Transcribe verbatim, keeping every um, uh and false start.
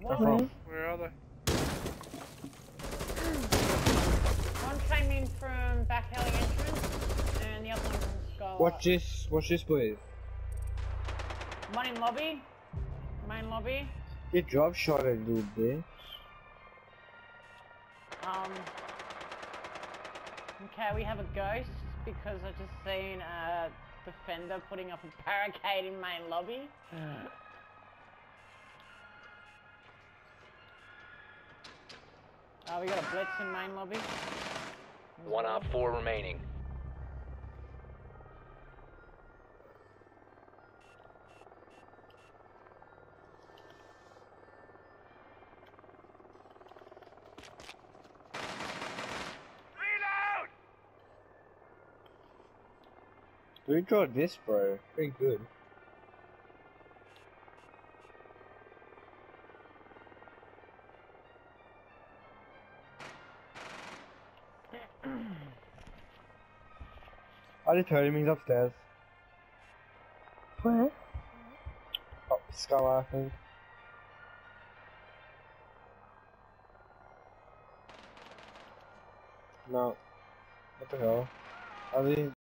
Where? Where are they? One came in from back alley entrance, and the other one from Skylight. Watch this, watch this, please. One in lobby. Main lobby. Get drop shot a little bit. Um. Okay, we have a ghost because I just seen a defender putting up a barricade in main lobby. Oh, we got a blitz in main lobby. One op four remaining. We draw this, bro. Pretty good. I just heard him, he's upstairs. Where? Oh, Skylar, I think. No. What the hell? Are they